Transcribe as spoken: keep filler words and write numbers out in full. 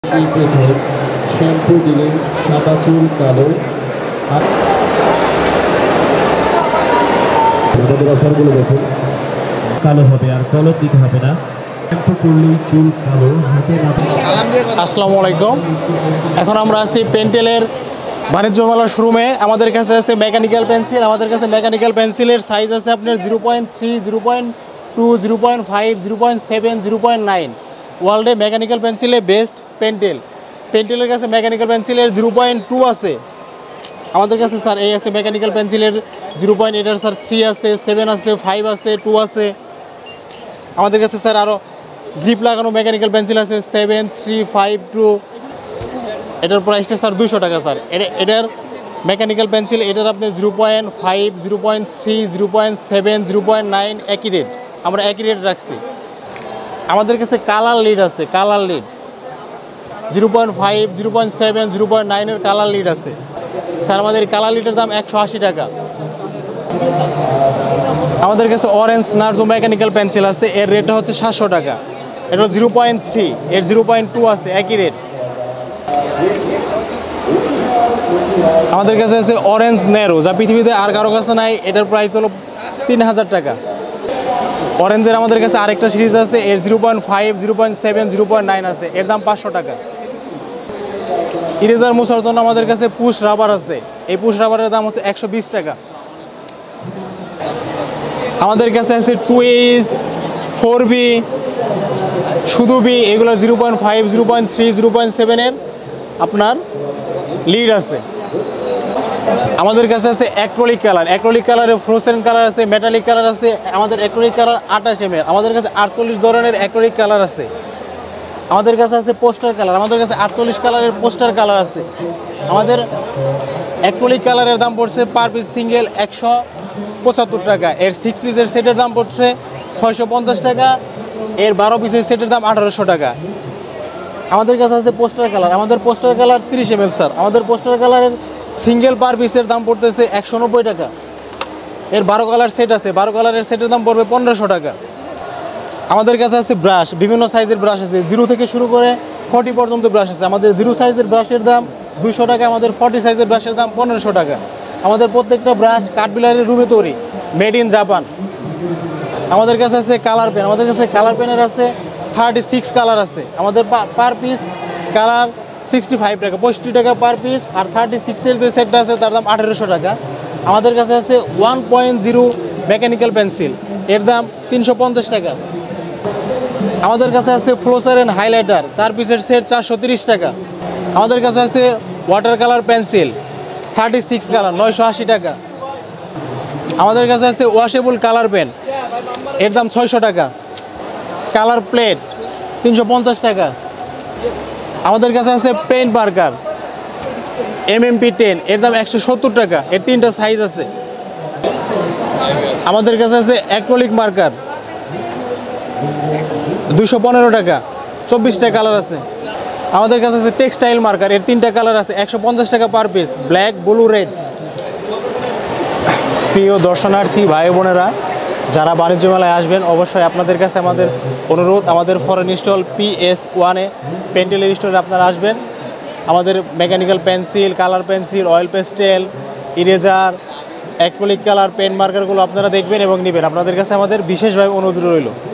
Shampoo দিলে সাদা চুল কালো আর অফারগুলো দেখুন কালো হবে আর কলর দিতে হবে না। শ্যাম্পু করলেই চুল কালো হাতে না। আসসালামু আলাইকুম। এখন আমরা আছি পেন্টেলের বাণিজ্য মেলার শোরুমে। আমাদের কাছে আছে মেকানিক্যাল পেন্সিল। আমাদের কাছে মেকানিক্যাল পেন্সিলের সাইজ আছে আপনার zero point three zero point two zero point five zero point seven zero point nine ওয়ার্ল্ডে মেকানিক্যাল পেন্সিলে বেস্ট পেন্টেল। পেন্টেলের কাছে মেকানিক্যাল পেন্সিলের জিরো পয়েন্ট টু আছে আমাদের কাছে স্যার। এই আছে মেকানিক্যাল পেন্সিলের জিরো পয়েন্ট এইটার স্যার থ্রি আছে, সেভেন আছে, ফাইভ আছে, টু আছে। আমাদের কাছে স্যার আরও গ্রিপ লাগানো মেকানিক্যাল পেন্সিল আছে সেভেন থ্রি ফাইভ টু। এটার প্রাইসটা স্যার দুশো টাকা স্যার। এটা এটার মেকানিক্যাল পেন্সিল এটার আপনার zero point five zero point three zero point seven zero point nine একই রেট, আমরা একই রেট রাখছি। আমাদের কাছে কালার লিড আছে, colour lead zero point five zero point seven zero point নাইনের কালার লিড আছে স্যার। আমাদের কালার লিডের দাম একশো আশি টাকা। আমাদের কাছে অরেঞ্জ নার্জো মেকানিক্যাল পেন্সিল আছে, এর রেটটা হচ্ছে সাতশো টাকা। এটা জিরো পয়েন্ট থ্রি, এর জিরো পয়েন্ট টু আছে একই রেট। আমাদের কাছে আছে অরেঞ্জ ন্যারো, যা পৃথিবীতে আর কারো কাছে নাই। এটার প্রাইস হলো তিন হাজার টাকা। অরেঞ্জের আমাদের কাছে আরেকটা সিরিজ আছে, এর zero point five zero point seven zero point nine আছে, এর দাম পাঁচশো টাকা। ইরেজার মোছার জন্য আমাদের কাছে পুশ রাবার আছে, এই পুশ রাবারের দাম হচ্ছে একশো বিশ টাকা। আমাদের কাছে আছে টু এইচ ফোর বি শুধু বি, এগুলো zero point five zero point three zero point সেভেনের আপনার লিড আছে। আমাদের কাছে আছে অ্যাক্রিলিক কালার, অ্যাক্রিলিক কালারে ফ্লোরোসেন্ট কালার আছে, মেটালিক কালার আছে। আমাদের অ্যাক্রিলিক কালার আঠাশ এম এর, আমাদের কাছে আটচল্লিশ ধরনের অ্যাক্রিলিক কালার আছে। আমাদের কাছে আছে পোস্টার কালার, আমাদের কাছে আটচল্লিশ কালারের পোস্টার কালার আছে। আমাদের অ্যাক্রিলিক কালারের দাম পড়ছে পার পিস সিঙ্গেল একশো পঁচাত্তর টাকা। এর সিক্স পিসের সেটের দাম পড়ছে ছয়শো পঞ্চাশ টাকা। এর বারো পিসের সেটের দাম আঠারোশো টাকা। আমাদের কাছে আছে পোস্টার কালার, আমাদের পোস্টার কালার তিরিশ এম এল স্যার। আমাদের পোস্টার কালারের সিঙ্গেল পার পিসের দাম পড়তেছে একশো নব্বই টাকা। এর বারো কালার সেট আছে, বারো কালারের সেটের দাম পড়বে পনেরোশো টাকা। আমাদের কাছে আছে ব্রাশ, বিভিন্ন সাইজের ব্রাশ আছে, জিরো থেকে শুরু করে ফর্টি পর্যন্ত ব্রাশ আছে। আমাদের জিরো সাইজের ব্রাশের দাম দুইশো টাকা, আমাদের ফর্টি সাইজের ব্রাশের দাম পনেরোশো টাকা। আমাদের প্রত্যেকটা ব্রাশ কাঠবিলারের রুমে তৈরি, মেড ইন জাপান। আমাদের কাছে আছে কালার পেন, আমাদের কাছে কালার পেনের আছে থার্টি সিক্স কালার আছে। আমাদের per piece colour sixty five টাকা, পঁয়ষট্টি টাকা পার পিস। আর থার্টি সিক্সের যে সেটটা আছে তার দাম আঠেরোশো টাকা। আমাদের কাছে আছে one point zero mechanical pencil, এর দাম তিনশো পঞ্চাশ টাকা। আমাদের কাছে আছে ফ্লোরোসেন্ট হাইলাইটার, চার পিসের সেট চারশো তিরিশ টাকা। আমাদের কাছে আছে water colour pencil thirty six colour নয়শো আশি টাকা। আমাদের কাছে আছে ওয়াশেবল কালার পেন, এর দাম ছয়শো টাকা। কালার প্লেট তিনশো পঞ্চাশ টাকা। আমাদের কাছে আছে pen Parker M M P ten, এর দাম একশো সত্তর টাকা। এর তিনটা সাইজ আছে। আমাদের কাছে আছে অ্যাক্রিলিক মার্কার দুশো পনেরো টাকা, চব্বিশটা কালার আছে। আমাদের কাছে আছে টেক্সটাইল মার্কার, এর তিনটা কালার আছে, একশো পঞ্চাশ টাকা per piece, black blue red. প্রিয় দর্শনার্থী ভাই বোনেরা, যারা বাণিজ্য মেলায় আসবেন অবশ্যই আপনাদের কাছে আমাদের অনুরোধ, আমাদের ফরেন স্টল পি এস ওয়ানে পেন্টেলের স্টোরে আপনারা আসবেন। আমাদের mechanical pencil, colour pencil, oil pastel, eraser, acrylic colour, pen মার্কারগুলো আপনারা দেখবেন এবং নেবেন। আপনাদের কাছে আমাদের বিশেষভাবে অনুরোধ রইল।